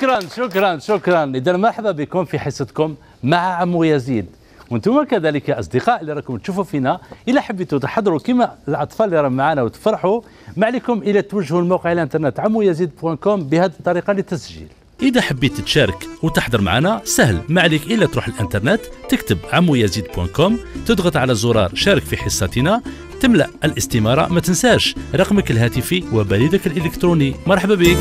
شكرا. إذا مرحبا بكم في حصتكم مع عمو يزيد، وانتم كذلك اصدقاء اللي راكم تشوفوا فينا. الا حبيتوا تحضروا كما الاطفال اللي راهم معنا وتفرحوا، ما عليكم الا توجهوا الموقع الانترنت عمويزيد.com بهذه الطريقه للتسجيل. اذا حبيت تشارك وتحضر معنا سهل، ما عليك الا تروح الانترنت تكتب عمويزيد.com، تضغط على زرار شارك في حصتنا، تملأ الاستمارة، ما تنساش رقمك الهاتفي وبريدك الإلكتروني. مرحبا بك.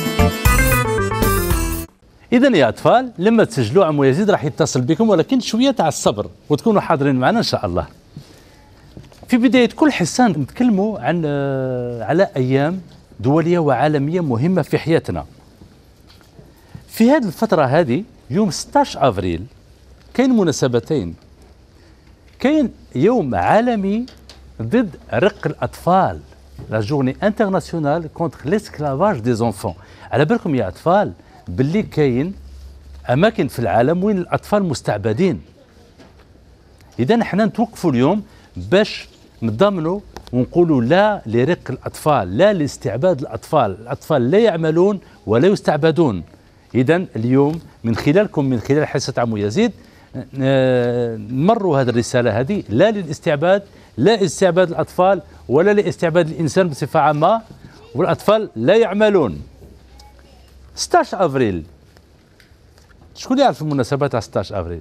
إذا يا أطفال لما تسجلوا عمو يزيد راح يتصل بكم، ولكن شوية تاع الصبر وتكونوا حاضرين معنا إن شاء الله. في بداية كل حصة نتكلموا على أيام دولية وعالمية مهمة في حياتنا. في هذه الفترة هذه يوم 16 أفريل كاين مناسبتين. كاين يوم عالمي ضد رق الأطفال، لا جورني انترناسيونال كونتر ليسكلافاج دي زونفون. على بالكم يا أطفال باللي كاين أماكن في العالم وين الأطفال مستعبدين. إذا حنا نتوقفوا اليوم باش نضمنوا ونقولوا لا لرق الأطفال، لا لاستعباد الأطفال. الأطفال لا يعملون ولا يستعبدون. إذا اليوم من خلالكم، من خلال حصة عمو يزيد، نمروا هذه الرسالة هذه، لا للاستعباد، لا استعباد الأطفال ولا لاستعباد الإنسان بصفة عامة، والأطفال لا يعملون. 16 أفريل، شكون يعرف المناسبات تاع 16 أفريل؟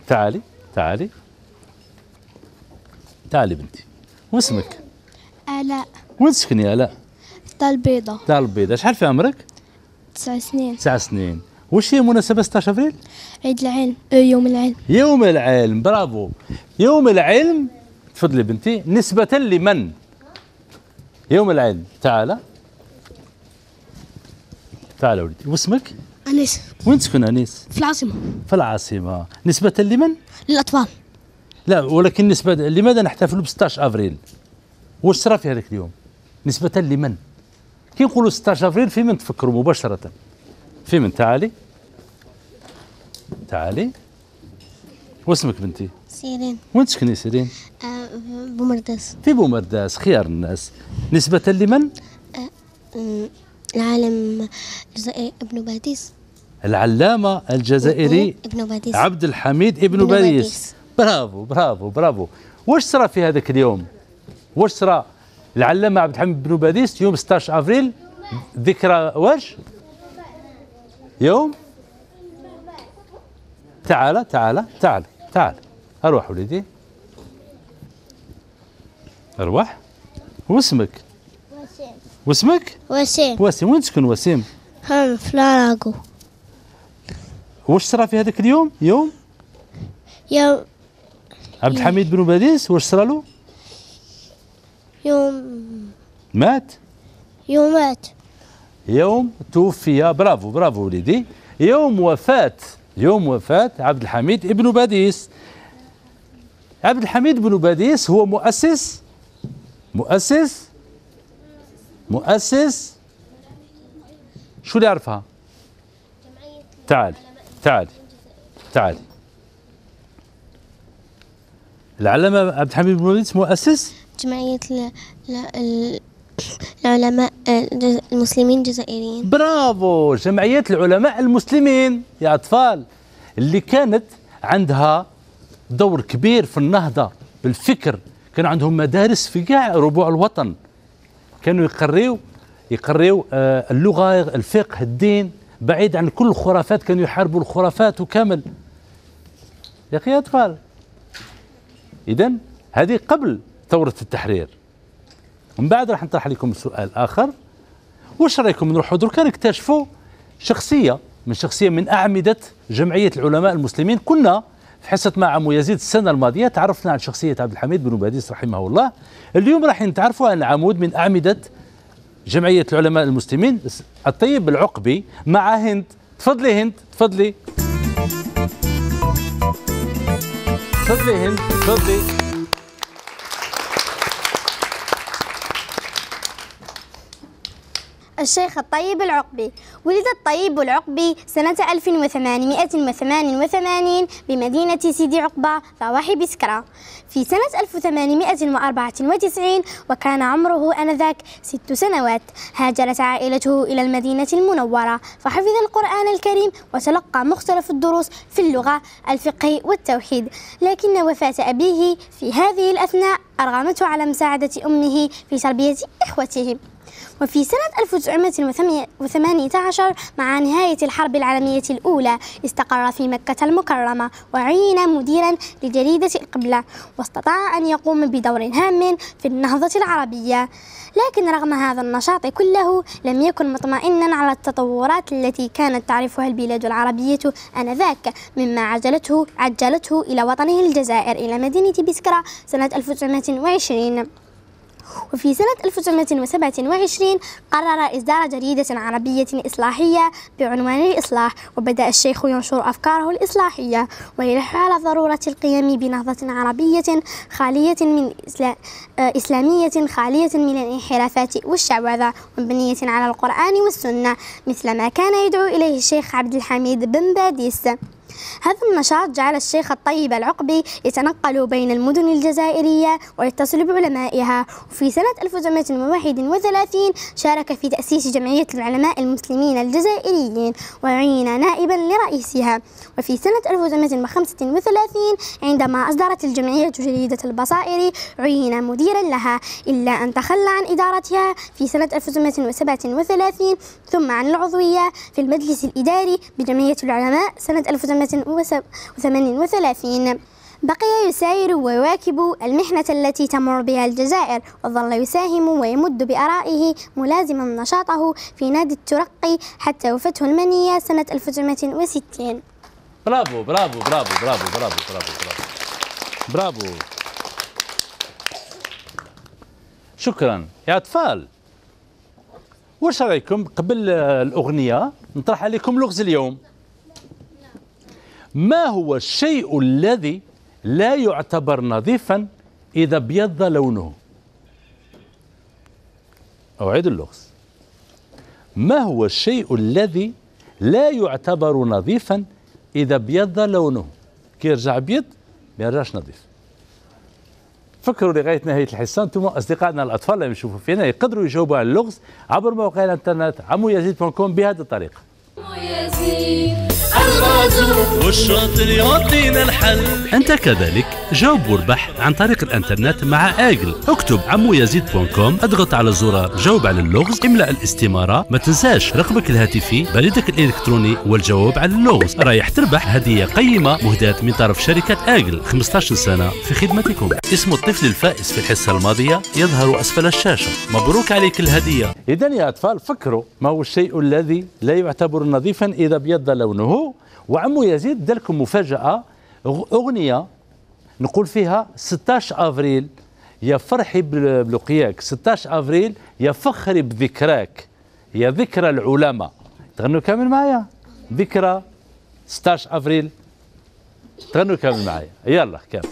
تعالي بنتي. واسمك؟ آلاء. وين تسكني يا آلاء؟ دار البيضاء. دار البيضاء. شحال في عمرك؟ 9 سنين. 9 سنين. واش هي مناسبة 16 أفريل؟ عيد العلم، يوم العلم. يوم العلم، برافو. يوم العلم، تفضلي بنتي. نسبة لمن؟ يوم العلم. تعال ولدي. واسمك؟ أنيس. وين تسكن أنيس؟ في العاصمة. في العاصمة. نسبة لمن؟ للأطفال. لا، ولكن نسبة لماذا نحتفل ب 16 أفريل؟ واش صرا في هذاك اليوم؟ نسبة لمن؟ كي نقولوا 16 أفريل في من تفكروا مباشرة؟ في من؟ تعالي. واسمك بنتي؟ سيرين. وين تسكني سيرين؟ بومرداس. في بومرداس. خيار الناس. نسبة لمن؟ العالم الجزائري ابن باديس. العلامة الجزائري ابن باديس. عبد الحميد ابن باديس. برافو. واش صرا في هذاك اليوم؟ واش صرا؟ العلامة عبد الحميد بن باديس يوم 16 أفريل ذكرى واش؟ يوم؟ تعال. أروح وليدي، أروح. واسمك؟ وسيم. وين تسكن وسيم؟ هم في لاراغو. واش صرا في هذاك اليوم؟ يوم عبد الحميد بن باديس واش صرا له؟ مات. يوم توفي. برافو وليدي. يوم وفاة عبد الحميد ابن باديس. عبد الحميد بن باديس هو مؤسس شو اللي يعرفها؟ تعالي. العلامة عبد الحميد بن باديس مؤسس جمعية العلماء المسلمين الجزائريين. برافو. جمعية العلماء المسلمين يا أطفال، اللي كانت عندها دور كبير في النهضة بالفكر. كان عندهم مدارس في كاع ربوع الوطن، كانوا يقريو اللغة، الفقه، الدين، بعيد عن كل الخرافات. كانوا يحاربوا الخرافات وكامل يا أخي يا أطفال. إذن هذه قبل ثورة التحرير. ومن بعد راح نطرح لكم سؤال آخر. واش رايكم نروحوا دركا نكتشفوا شخصية من أعمدة جمعية العلماء المسلمين؟ كنا في حصة مع عمو يزيد السنة الماضية تعرفنا عن شخصية عبد الحميد بن باديس رحمه الله. اليوم راح نتعرفوا عن عمود من أعمدة جمعية العلماء المسلمين، الطيب العقبي، مع هند. تفضلي هند، تفضلي هند، تفضلي. الشيخ الطيب العقبي. ولد الطيب العقبي سنة 1888 بمدينة سيدي عقبة ضواحي بسكرة في سنة 1894، وكان عمره آنذاك 6 سنوات. هاجرت عائلته إلى المدينة المنورة فحفظ القرآن الكريم وتلقى مختلف الدروس في اللغة، الفقه والتوحيد، لكن وفاة أبيه في هذه الأثناء أرغمته على مساعدة أمه في تربية إخوته. وفي سنة 1918 مع نهاية الحرب العالمية الأولى استقر في مكة المكرمة وعين مديرا لجريدة القبلة، واستطاع أن يقوم بدور هام في النهضة العربية. لكن رغم هذا النشاط كله لم يكن مطمئنا على التطورات التي كانت تعرفها البلاد العربية آنذاك، مما عجلته إلى وطنه الجزائر إلى مدينة بسكرة سنة 1920. وفي سنة 1927 قرر إصدار جريدة عربية إصلاحية بعنوان الإصلاح، وبدأ الشيخ ينشر أفكاره الإصلاحية ويلح على ضرورة القيام بنهضة عربية خالية من إسلامية خالية من الانحرافات والشعوذة ومبنية على القرآن والسنة، مثل ما كان يدعو إليه الشيخ عبد الحميد بن باديس. هذا النشاط جعل الشيخ الطيب العقبي يتنقل بين المدن الجزائرية ويتصل بعلمائها. وفي سنة 1931 شارك في تأسيس جمعية العلماء المسلمين الجزائريين وعين نائبا لرئيسها. وفي سنة 1935 عندما أصدرت الجمعية جريدة البصائر عين مديرا لها، إلا أن تخلى عن إدارتها في سنة 1937 ثم عن العضوية في المجلس الإداري بجمعية العلماء سنة 1938. بقي يساير ويواكب المحنة التي تمر بها الجزائر، وظل يساهم ويمد بآرائه ملازما نشاطه في نادي الترقي حتى وفاته المنية سنة 1960. برافو برافو برافو برافو برافو برافو برافو. شكرا يا أطفال. واش رايكم قبل الأغنية نطرح عليكم لغز اليوم؟ ما هو الشيء الذي لا يعتبر نظيفا إذا ابيض لونه؟ أعيد اللغز. ما هو الشيء الذي لا يعتبر نظيفا إذا ابيض لونه؟ كي يرجع أبيض ما يرجعش نظيف. فكروا لغاية نهاية الحصة أنتم أصدقائنا الأطفال اللي يشوفوا فينا يقدروا يجاوبوا على اللغز عبر موقع الإنترنت عمويزيد.com بهذه الطريقة. والشاطر يعطينا الحل. أنت كذلك جاوب واربح عن طريق الإنترنت مع آجل. اكتب عمويزيد.com، اضغط على زرار جاوب على اللغز، املأ الاستمارة، ما تنساش رقمك الهاتفي، بريدك الإلكتروني والجواب على اللغز. رايح تربح هدية قيمة مهداة من طرف شركة آجل، 15 سنة في خدمتكم. اسم الطفل الفائز في الحصة الماضية يظهر أسفل الشاشة. مبروك عليك الهدية. إذن يا أطفال فكروا ما هو الشيء الذي لا يعتبر نظيفا إذا ابيض لونه. وعمو يزيد دلكم مفاجأة، أغنية نقول فيها 16 أفريل يا فرحي بلقياك، 16 أفريل يا فخري بذكراك، يا ذكرى العلماء. تغنوا كامل معايا ذكرى 16 أفريل، تغنوا كامل معايا، يلا كامل.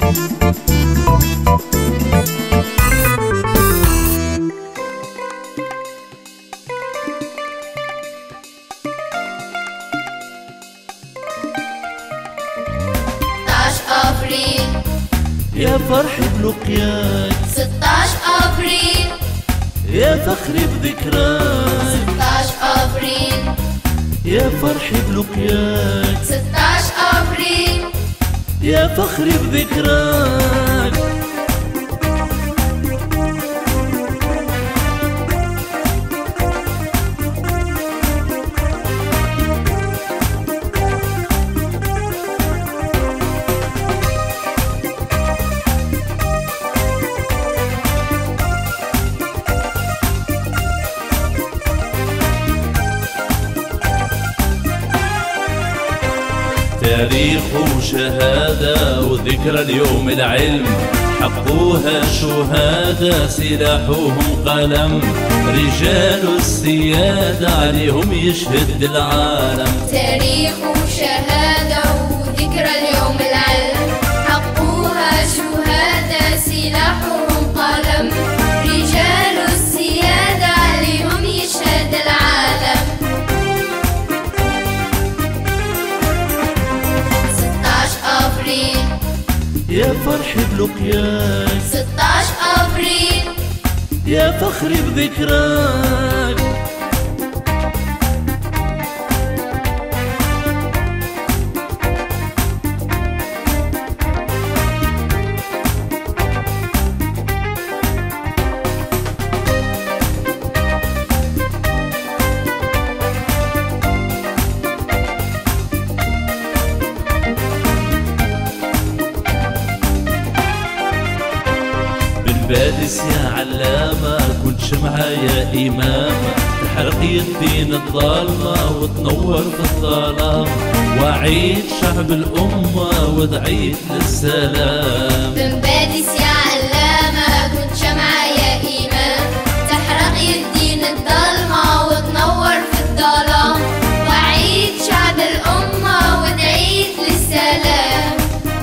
يا فرحي بلقياك، 16 أبريل يا فخري بذكراك، 16 أبريل يا فرحي بلقياك، 16 أبريل يا فخري بذكراك. تاريخ وشهادة وذكرى اليوم العلم، حقوها شهادة سلاحهم قلم، رجال السيادة عليهم يشهد العالم. تاريخ وشهادة وذكرى اليوم العلم، حقوها شهادة سلاحهم قلم، رجال السيادة عليهم يشهد يا فخري بذكراك. بادس يا علامة كنت شمعة يا إمامة، تحرق الدين الظالمة وتنور في الظلام، وعيد شعب الأمة ودعيت للسلام. بن بادس يا علامة كنت شمعة يا إمام، تحرق الدين الظالمة وتنور في الظلام، وعيد شعب الأمة ودعيت للسلام.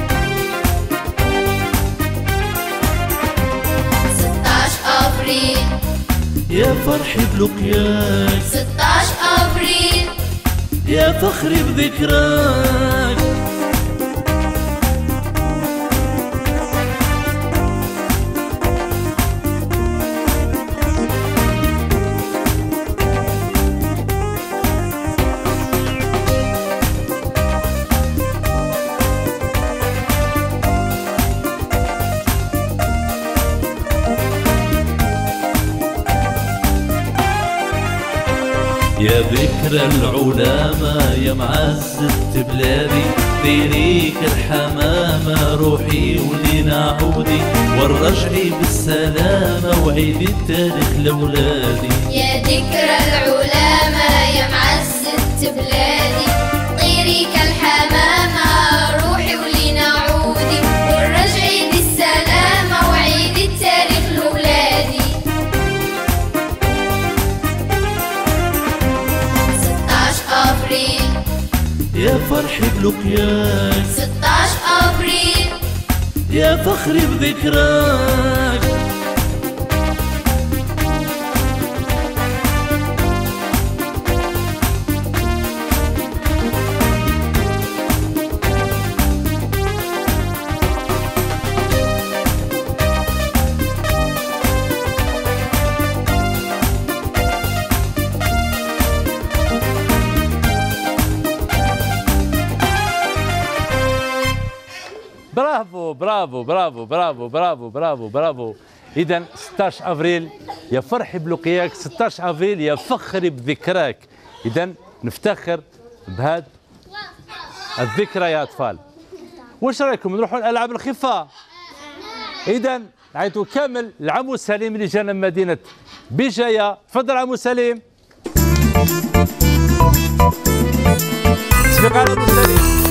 16 أبريل يا فرحي بلقياك، 16 أبريل يا فخري بذكراك. يا ذكرى العلامة يا معزة بلادي، ديريك الحمامة روحي ولينا عودي، والرجعي بالسلامة وعيد التاريخ لأولادي. يا ذكرى العلامة يا معزة بلادي، طيريك الحمامة روحي ولينا عودي، والرجعي بالسلامة وعيد التاريخ لأولادي. 16 أبريل يا فرحي بلقياك، 16 أبريل يا فخري بذكراك. برافو برافو برافو برافو برافو برافو برافو. إذا 16 أفريل يا فرحي بلقياك، 16 أفريل يا فخري بذكراك. إذا نفتخر بهذا الذكرى يا أطفال. واش رايكم نروحوا الألعاب الخفة؟ إذا نعيطوا كامل لعمو سليم اللي جانا من مدينة بجاية. تفضل عمو سليم. تسبق على عمو سليم.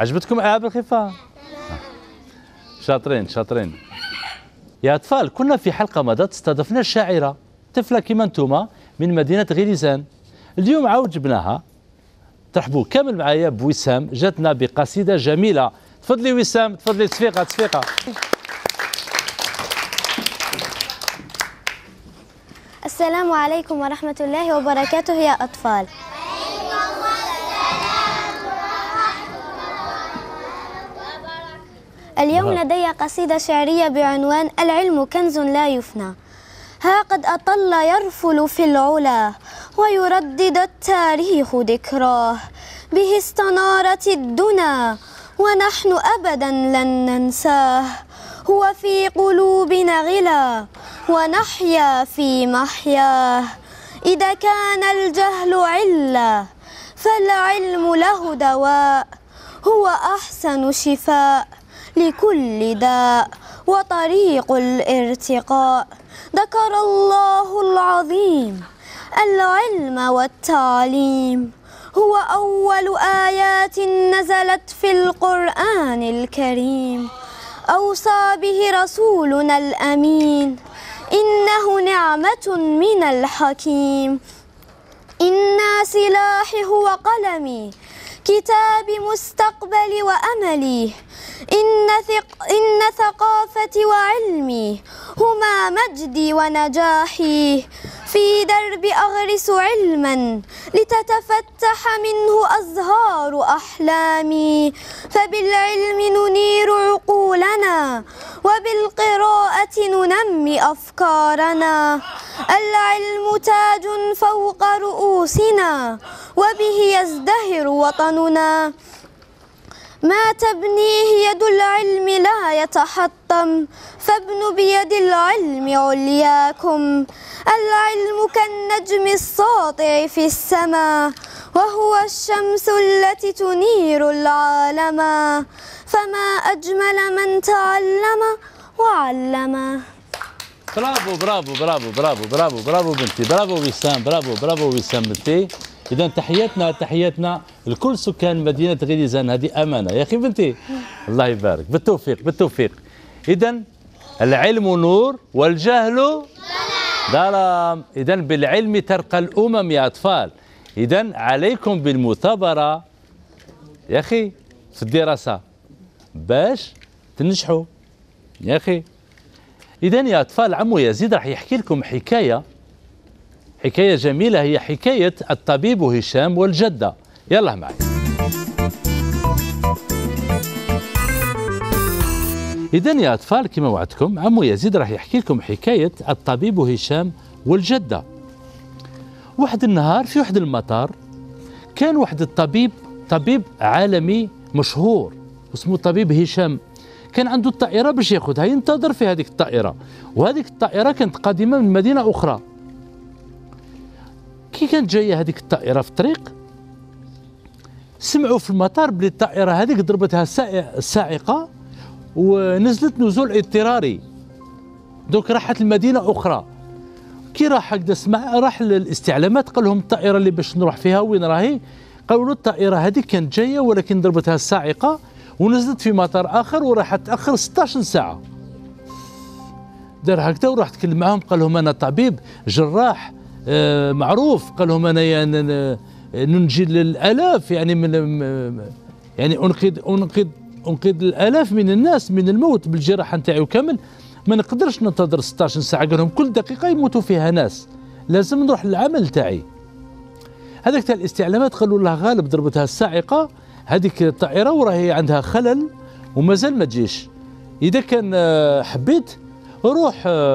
عجبتكم العاب الخفه؟ شاطرين شاطرين. يا اطفال، كنا في حلقه مضت استضفنا الشاعره طفله كيما انتوما من مدينه غليزان. اليوم عاود جبناها. ترحبوا كامل معايا بوسام، جاتنا بقصيده جميله. تفضلي وسام، تفضلي تصفيقه تصفيقه. السلام عليكم ورحمة الله وبركاته يا أطفال. اليوم لدي قصيدة شعرية بعنوان العلم كنز لا يفنى. ها قد أطل يرفل في العلا ويردد التاريخ ذكراه، به استنارت الدنا ونحن أبدا لن ننساه. هو في قلوبنا غلا ونحيا في محياه. إذا كان الجهل علة فالعلم له دواء، هو أحسن شفاء لكل داء وطريق الارتقاء. ذكر الله العظيم العلم والتعليم، هو أول آيات نزلت في القرآن الكريم. أوصى به رسولنا الأمين، إنه نعمة من الحكيم. إنا سلاحي هو قلمي، كتابي مستقبلي وأملي. إن ثقافتي وعلمي هما مجدي ونجاحي. في درب أغرس علما لتتفتح منه أزهار أحلامي. فبالعلم ننير عقولنا وبالقراءة ننمي أفكارنا. العلم تاج فوق رؤوسنا وبه يزدهر وطننا. ما تبنيه يد العلم لا يتحطم، فابنوا بيد العلم علياكم. العلم كالنجم الساطع في السماء، وهو الشمس التي تنير العالم. فما أجمل من تعلم وعلم. برافو برافو برافو برافو برافو برافو بنتي، برافو وسام، برافو برافو وسام بنتي. إذا تحياتنا تحياتنا لكل سكان مدينة غليزان، هذه أمانة يا أخي بنتي. الله يبارك، بالتوفيق بالتوفيق. إذا العلم نور والجهل ظلام. إذا بالعلم ترقى الأمم يا أطفال. إذا عليكم بالمثابرة يا أخي في الدراسة باش تنجحوا يا أخي. إذا يا أطفال، عمو يزيد راح يحكي لكم حكاية جميلة، هي حكاية الطبيب هشام والجدة. يلا معي. إذا يا أطفال، كما وعدتكم عمو يزيد راح يحكي لكم حكاية الطبيب هشام والجدة. واحد النهار في واحد المطار كان واحد طبيب عالمي مشهور اسمه طبيب هشام. كان عنده الطائرة باش ياخذها، ينتظر في هذيك الطائرة، وهذيك الطائرة كانت قادمة من مدينة أخرى. كي كانت جاية هذيك الطائرة في الطريق، سمعوا في المطار بلي الطائرة هذيك ضربتها الصاعقة ونزلت نزول اضطراري، دوك راحت لمدينة أخرى. كي راح هكذا سمع، راح للاستعلامات قال لهم الطائرة اللي باش نروح فيها وين راهي؟ قالوا له الطائرة هذيك كانت جاية ولكن ضربتها الصاعقة ونزلت في مطار آخر وراح تأخر 16 ساعة. دار هكذا وراح تكلم معهم، قال لهم أنا طبيب جراح معروف، قال لهم أنا يعني ننجي الآلاف، يعني من يعني أنقذ الآلاف من الناس من الموت بالجراحة نتاعي وكامل. ما نقدرش ننتظر 16 ساعة. قال لهم كل دقيقة يموتوا فيها ناس، لازم نروح للعمل تاعي. هذاك تاع الاستعلامات قالوا له غالب ضربتها الصاعقة هذيك الطائرة وراهي عندها خلل ومازال ما تجيش. إذا كان حبيت روح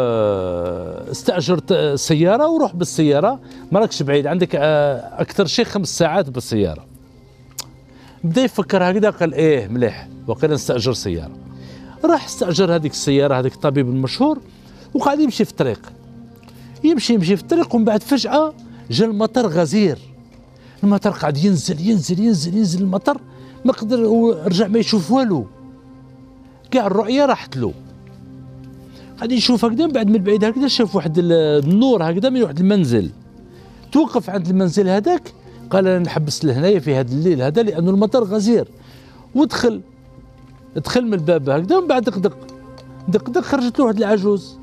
استأجر سيارة وروح بالسيارة، ما راكش بعيد، عندك أكثر شيء 5 ساعات بالسيارة. بدا يفكر هكذا، قال إيه مليح وقيل نستأجر سيارة. راح استأجر هذيك السيارة، هذيك الطبيب المشهور، وقاعد يمشي في الطريق، يمشي في الطريق، ومن بعد فجأة جا المطر غزير. المطر قاعد ينزل المطر، ما قدر رجع ما يشوف والو، كاع الرؤية راحت له. قاعد يشوف هكذا، بعد من بعيد هكذا شاف واحد النور هكذا من واحد المنزل. توقف عند المنزل هذاك، قال انا نحبس لهنايا في هذا الليل هذا لأنه المطر غزير. ودخل من الباب هكذا، ومن بعد دق خرجت له واحد العجوز.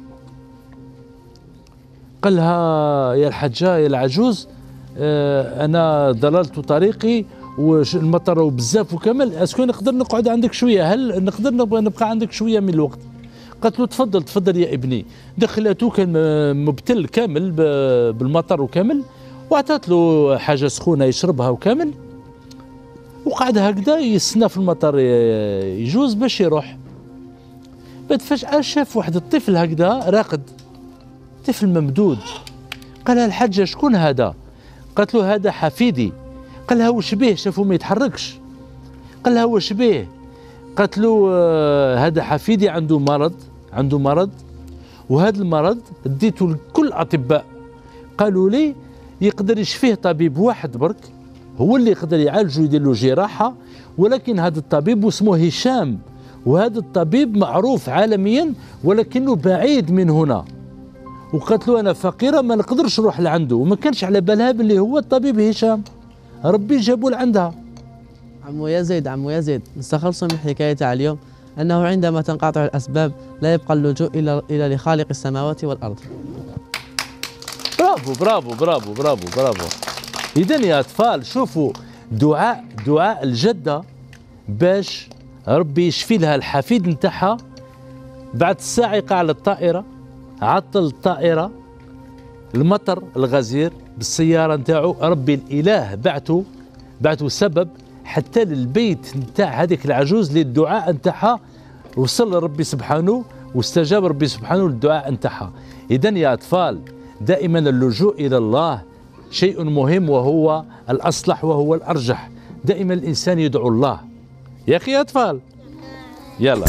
قال لها يا الحاجه يا العجوز، انا ضللت طريقي والمطر بزاف وكامل، اسكو نقدر نقعد عندك شويه؟ هل نقدر نبقى عندك شويه من الوقت؟ قالت له تفضل يا ابني. دخلته كان مبتل كامل بالمطر وكامل، واعطت له حاجه سخونه يشربها وكامل، وقعد هكذا يستنى في المطر يجوز باش يروح. بعد فجأة شاف واحد الطفل هكذا راقد، طفل ممدود. قال لها الحاجة شكون هذا؟ قالت له هذا حفيدي. قال لها واش بيه؟ شافه ما يتحركش. قال لها واش بيه؟ قالت له هذا حفيدي عنده مرض، وهذا المرض اديته لكل الأطباء، قالوا لي يقدر يشفيه طبيب واحد برك، هو اللي يقدر يعالجه يدير له جراحة، ولكن هذا الطبيب اسمه هشام، وهذا الطبيب معروف عالميا ولكنه بعيد من هنا. وقالت له أنا فقيرة ما نقدرش نروح لعنده، وما كانش على بالها باللي هو الطبيب هشام، ربي جابوا لعندها. عمو يزيد نستخلص من حكاية اليوم أنه عندما تنقطع الأسباب لا يبقى اللجوء إلا لخالق السماوات والأرض. برافو برافو برافو برافو برافو. إذا يا أطفال شوفوا دعاء الجدة باش ربي يشفي لها الحفيد نتاعها. بعد الصاعقة على الطائرة، عطل الطائرة، المطر الغزير بالسيارة نتاعو، ربي الإله بعثوا سبب حتى للبيت نتاع هذيك العجوز للدعاء نتاعها، وصل لربي سبحانه واستجاب ربي سبحانه للدعاء نتاعها. إذا يا أطفال دائما اللجوء إلى الله شيء مهم، وهو الأصلح وهو الأرجح. دائما الإنسان يدعو الله يا أخي يا أطفال. يلا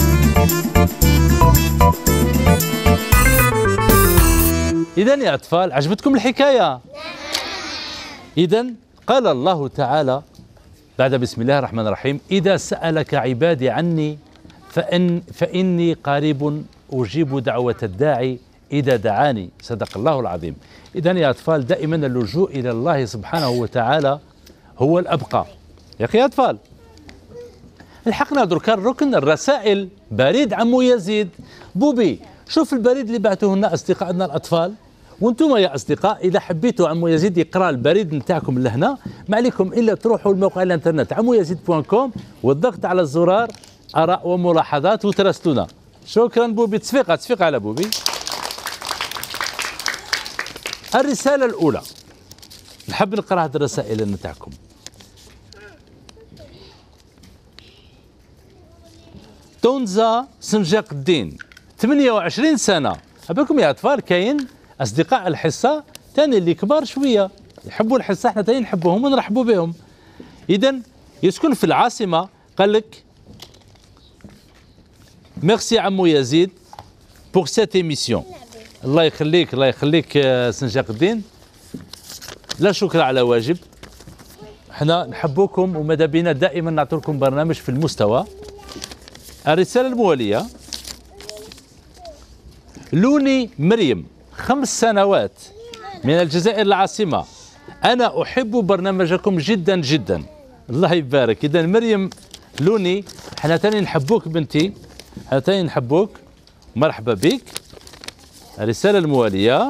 إذا يا أطفال عجبتكم الحكاية؟ إذا قال الله تعالى بعد بسم الله الرحمن الرحيم: إذا سألك عبادي عني فإني قريب أجيب دعوة الداعي إذا دعاني. صدق الله العظيم. إذا يا أطفال دائما اللجوء إلى الله سبحانه وتعالى هو الأبقى. يا أخي يا أطفال الحقنا دركا الركن الرسائل. بريد عمو يزيد. بوبي شوف البريد اللي بعثوه لنا أصدقائنا الأطفال، وانتم يا أصدقاء إذا حبيتوا عمو يزيد يقرأ البريد نتاعكم لهنا ما عليكم إلا تروحوا لموقع الانترنت عمويزيد.com والضغط على الزرار آراء وملاحظات وتراسلونا. شكرا بوبي. تصفيق على بوبي. الرسالة الأولى نحب نقرأ هذه الرسائل نتاعكم. تونزا سنجاق الدين 28 سنة. أباكم يا أطفال كاين أصدقاء الحصة تاني اللي كبار شوية يحبوا الحصة، احنا تاني نحبوهم ونرحبوا بهم. إذن يسكن في العاصمة. قال لك ميرسي عمو يزيد بور سيت ايميسيون. الله يخليك سنجاق الدين، لا شكر على واجب. احنا نحبوكم وماذا بينا دائما نعطيكم برنامج في المستوى. الرسالة الموالية: لوني مريم 5 سنوات من الجزائر العاصمة. أنا أحب برنامجكم جدا جدا. الله يبارك. إذا مريم لوني احنا تاني نحبوك بنتي، احنا تاني نحبوك، مرحبا بك. الرسالة الموالية: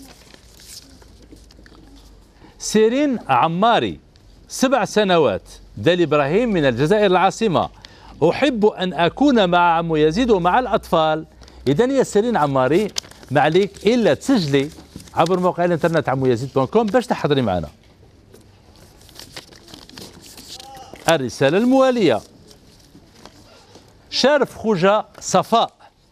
سيرين عماري 7 سنوات، دال إبراهيم من الجزائر العاصمة. أحب أن أكون مع عمو يزيد ومع الأطفال. إذن يا سيرين عماري ما عليك إلا تسجلي عبر موقع الانترنت عمويزيد.com باش تحضري معنا. الرسالة الموالية: شارف خوجة صفاء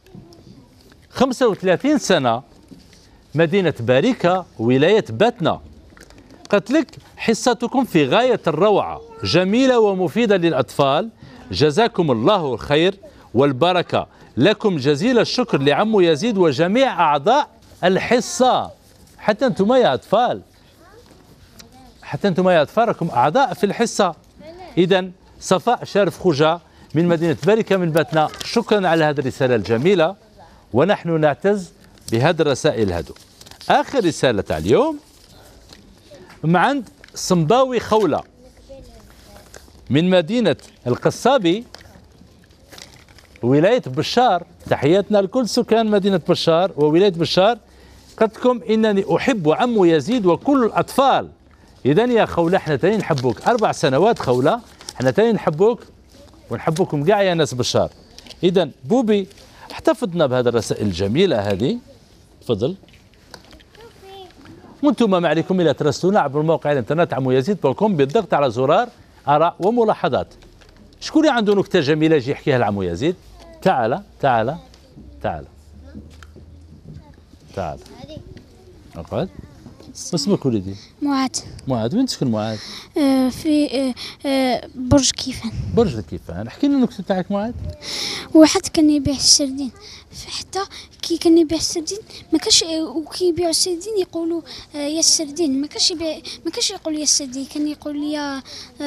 35 سنة، مدينة باركة ولاية باتنا. قالت لك حصتكم في غاية الروعة، جميلة ومفيدة للأطفال، جزاكم الله الخير والبركة. لكم جزيل الشكر لعمو يزيد وجميع أعضاء الحصة. حتى أنتم يا أطفال راكم أعضاء في الحصة. إذا صفاء شارف خوجة من مدينة باركة من باتنا، شكرا على هذه الرسالة الجميلة، ونحن نعتز بهذه الرسائل هذو. آخر رسالة تاع اليوم من عند صنباوي خولة من مدينة القصابي ولاية بشار، تحياتنا لكل سكان مدينة بشار وولاية بشار. قلت لكم إنني أحب عم يزيد وكل الأطفال. إذا يا خولة احنا تاني نحبوك 4 سنوات خولة، احنا تاني نحبوك ونحبكم كاع يا ناس بشار. إذا بوبي احتفظنا بهذه الرسائل الجميلة هذه، تفضل. وانتم ما عليكم الا تراسلونا عبر موقع الانترنت عمويزيد.com بالضغط على زرار آراء وملاحظات. شكون اللي عنده نكتة جميلة يجي يحكيها لعمو يزيد؟ تعال تعال تعال تعال اقعد. اسمك وليدي؟ معاذ. معاذ، وين تسكن معاذ؟ في برج كيفان. برج كيفان. احكي لنا النكتة تاعك معاذ. واحد كان يبيع السردين، حتى كي كان يبيع السردين ما كاش، وكي يبيعوا السردين يقولوا يا السردين، ما كاش يقول يا السردين، كان يقول يا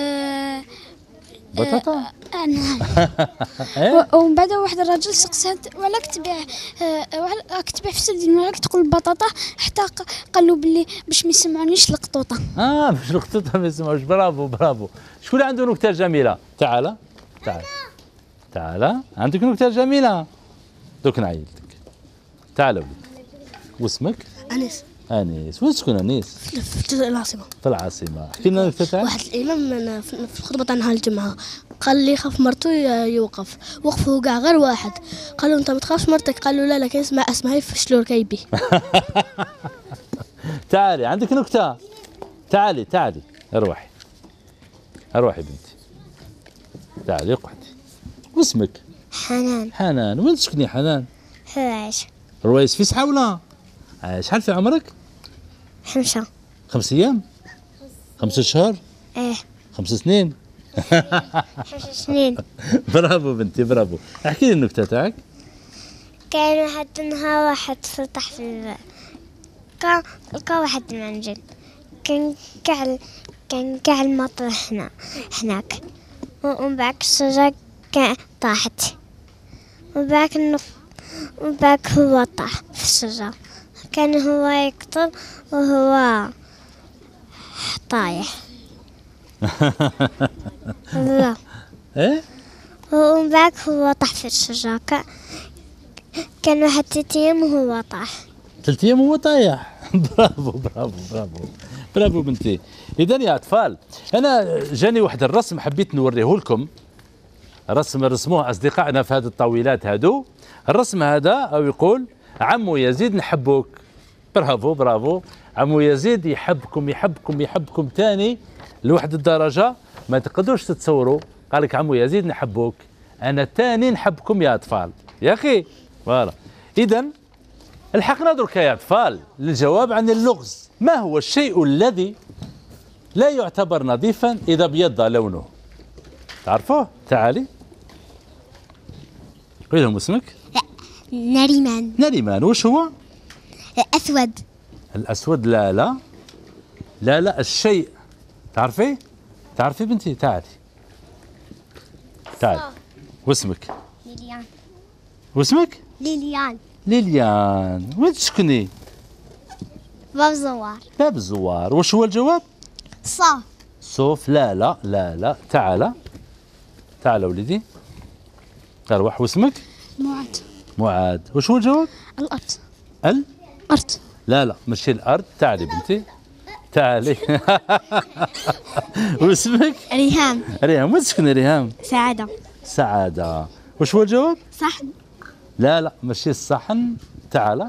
بطاطا. نعم. ومن بعد واحد الرجل سقساه وعلاك تبيع في السردين وعلاك تقول بطاطا، حتى قال له باللي باش ما يسمعونيش القطوطه. باش القطوطه ما يسمعوش. برافو برافو. شكون اللي عنده نكتة جميلة؟ تعال تعال تعال. عندك نكتة جميلة؟ دوك نعيط لك. تعال وليدي. واسمك؟ أنيس. أنيس، وين تسكن أنيس؟ في العاصمة. في العاصمة. احكي لنا النكتة تاعك. واحد الإمام في الخطبة تاع نهار الجمعة قال لي خاف مرتو يوقف، وقفوا كاع غير واحد، قال له أنت ما تخافش مرتك؟ قال له لا لكن اسمعي فشلوا ركيبي. تعالي، عندك نكتة؟ تعالي تعالي، اروحي اروحي بنتي، تعالي اقعدي. واسمك؟ حنان. حنان، وين تسكني حنان؟ هواش. رويس في سحاولة. شحال في عمرك؟ 5. 5 أيام؟ 5 أشهر؟ ايه. 5 سنين؟ 5 سنين. برافو بنتي برافو. احكي لي النكتة تاعك. كان واحد النهار واحد سطح في لقى واحد المنزل، كان كاع المطر هناك، ومن بعد الشجرة طاحت، ومن بعد هو طاح في الشجرة، كان هو يقتل وهو طايح. لا. ايه؟ ومن بعد هو طاح في الشجرة، كان واحد 3 أيام وهو طاح. 3 أيام وهو طايح. برافو برافو برافو برافو بنتي. إذا يا أطفال، أنا جاني واحد الرسم حبيت نوريه لكم. رسم رسموه أصدقائنا في هذه الطاولات هادو. الرسم هذا أو يقول عمو يزيد نحبوك. برافو برافو. عمو يزيد يحبكم يحبكم يحبكم تاني لواحد الدرجة ما تقدروش تتصوروا. قال لك عمو يزيد نحبوك، أنا تاني نحبكم يا أطفال يا أخي. فوالا. إذا الحقنا درك يا أطفال للجواب عن اللغز. ما هو الشيء الذي لا يعتبر نظيفا إذا ابيض لونه؟ تعرفوه؟ تعالي قول لهم اسمك. نريمان. نريمان. وش هو؟ أسود. الأسود. لا لا لا لا، الشيء. تعرفي؟ تعرفي بنتي؟ تعالي تعالي. واسمك؟ ليليان. واسمك؟ ليليان. ليليان. وين تسكني؟ باب الزوار. باب الزوار. وش هو الجواب؟ صاف. صوف. لا لا لا لا. تعال تعال وليدي اروح. واسمك؟ معاذ. معاذ. وش هو الجواب؟ الأرض. الأرض. لا لا ماشي الأرض. تعالي بنتي تعالي. واسمك؟ ريهام. ريهام. وين تسكني ريهام؟ سعادة. سعادة. وش هو الجواب؟ صحن. لا لا ماشي الصحن. تعال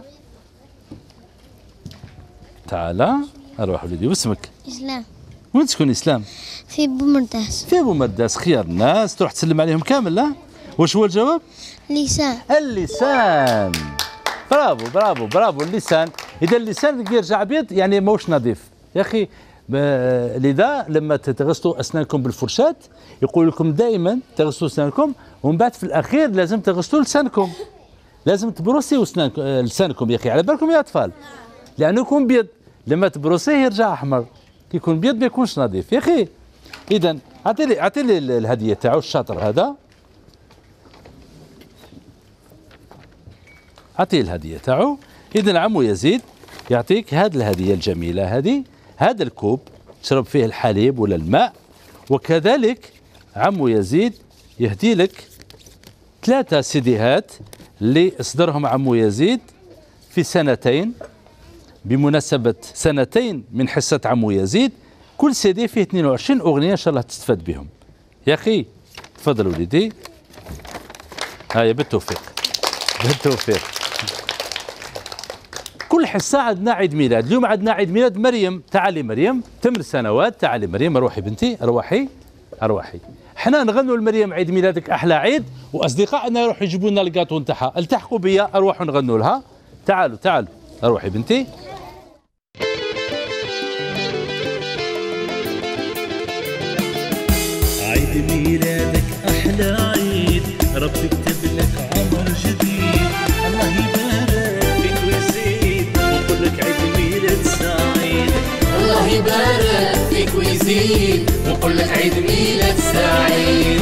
تعال اروح وليدي. واسمك؟ إسلام. وين تسكن إسلام؟ في بومرداس. في بومرداس. خيار الناس، تروح تسلم عليهم كامل. لا. وش هو الجواب؟ لسان. اللسان. برافو برافو برافو. اللسان. إذا اللسان كي يرجع أبيض يعني ماهوش نظيف يا أخي. لذا لما تغسلوا أسنانكم بالفرشاة يقول لكم دائما تغسلوا أسنانكم، ومن بعد في الأخير لازم تغسلوا لسانكم، لازم تبروسيوا لسانكم يا أخي، على بالكم يا أطفال، لأنه يكون بيض، لما تبروسيه يرجع أحمر، كي يكون بيض ما يكونش نظيف يا أخي. إذا أعطي لي الهدية تاعو الشاطر هذا، أعطيه الهدية تاعو. إذا عمو يزيد يعطيك هذه الهدية الجميلة هذه، هذا الكوب تشرب فيه الحليب ولا الماء، وكذلك عمو يزيد يهدي لك 3 سيديهات اللي اصدرهم عمو يزيد في سنتين، بمناسبة سنتين من حصة عمو يزيد. كل سيدي فيه 22 أغنية إن شاء الله تستفاد بهم. يا أخي تفضل وليدي. هيا بالتوفيق بالتوفيق. كل حصة عندنا عيد ميلاد. اليوم عندنا عيد ميلاد مريم. تعالي مريم، 8 سنوات. تعالي مريم، اروحي بنتي، اروحي اروحي. حنا نغنوا لمريم عيد ميلادك احلى عيد، واصدقائنا يروحوا يجيبوا لنا الكاطو نتاعها. التحقوا بيا، اروحوا نغنوا لها. تعالوا تعالوا، اروحي بنتي. عيد ميلادك أحلى عيد، ربي كتب لك عمر جديد، الله يبارك فيك ويزيد ونقول لك عيد ميلاد سعيد. الله يبارك فيك ويزيد ونقول لك عيد ميلاد سعيد.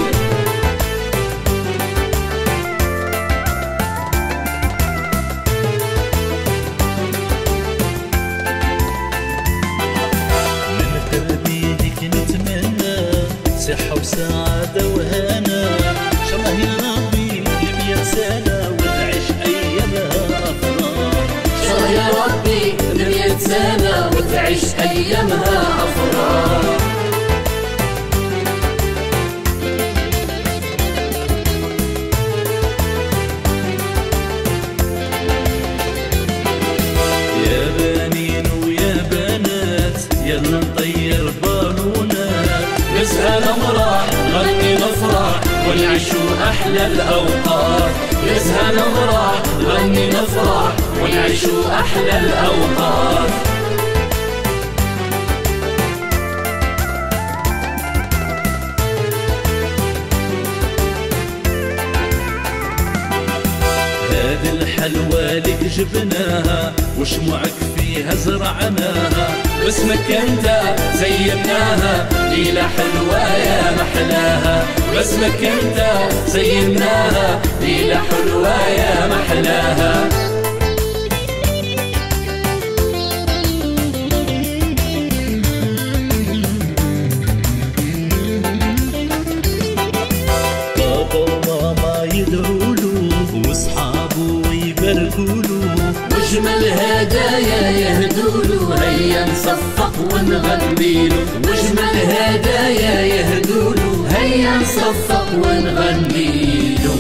صحة وسعادة وهنا، إن شاء الله يا ربي ل100 سنة وتعيش أيامها أفراح. إن شاء الله يا ربي ل100 سنة وتعيش أيامها أفراح. يا بنين ويا بنات يلا نطير بالونات، نسهى نمرح نغني نفرح ونعيشوا أحلى الأوقات. نسهى نمرح نغني نفرح ونعيشوا أحلى الأوقات. هذه الحلوى لك جبناها وشموعك فيها زرعناها، باسمك انت زيناها ليلة حلوة يا محلاها. باسمك انت زيناها ليلة حلوة يا محلاها. بابا وماما يدعوله واصحابه يباركوله، واجمل هدايا يهدوله هيا نصفق ونغنيله. واجمل هدايا يهدوله هيا نصفق ونغنيله.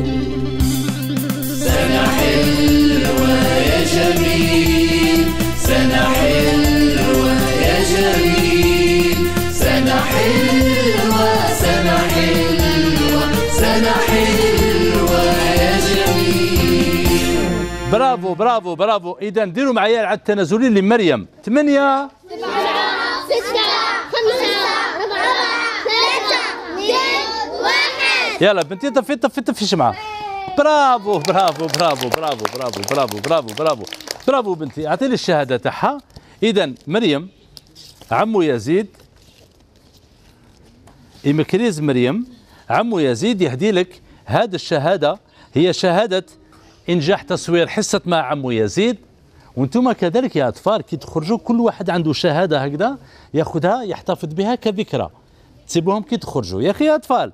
سنة حلوة يا جميل، سنة حلوة يا جميل، سنة حلوة سنة حلوة سنة حلوة يا جميل. برافو برافو برافو. إذا ديروا معايا العد التنازلي لمريم. 8 7 6 5 4 3 2 1. يلا بنتي، طفي شمعة. برافو برافو برافو برافو برافو برافو برافو برافو برافو بنتي. اعطيني الشهادة تاعها. إذا مريم، عمو يزيد إمكريز مريم، عمو يزيد يهدي لك هذه الشهادة. هي شهادة إنجاح تصوير حصة مع عمو يزيد. وانتم كذلك يا أطفال كي تخرجوا كل واحد عنده شهادة هكذا ياخذها يحتفظ بها كذكرى، تسيبوهم كي تخرجوا يا أخي يا أطفال.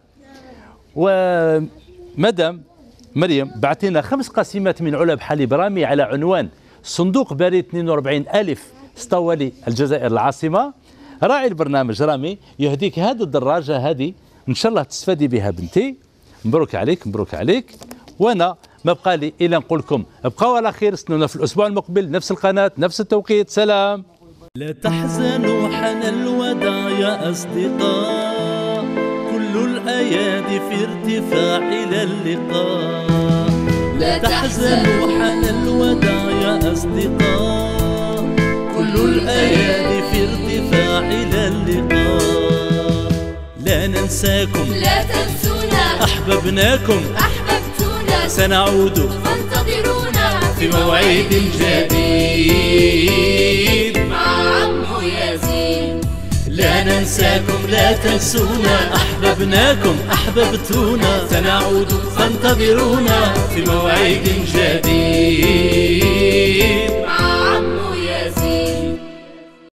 ومدام مريم بعثينا 5 قسيمات من علب حليب رامي على عنوان صندوق بريد 42000 اسطوالي الجزائر العاصمة. راعي البرنامج رامي يهديك هذه الدراجة هذه، إن شاء الله تستفادي بها بنتي. مبروك عليك مبروك عليك. وأنا ما بقى لي إلا نقول لكم ابقوا على خير، استنونا في الأسبوع المقبل نفس القناة نفس التوقيت. سلام. لا تحزنوا حان الوداع يا أصدقاء، كل الأيادي في ارتفاع إلى اللقاء. لا تحزنوا حان الوداع يا أصدقاء، كل الأيادي في ارتفاع إلى اللقاء. لا ننساكم لا تنسونا، أحببناكم أحببتونا، سنعود فانتظرونا في موعد جديد مع عمو يزيد. لا ننساكم لا تنسونا، أحببناكم أحببتونا، سنعود فانتظرونا في موعد جديد.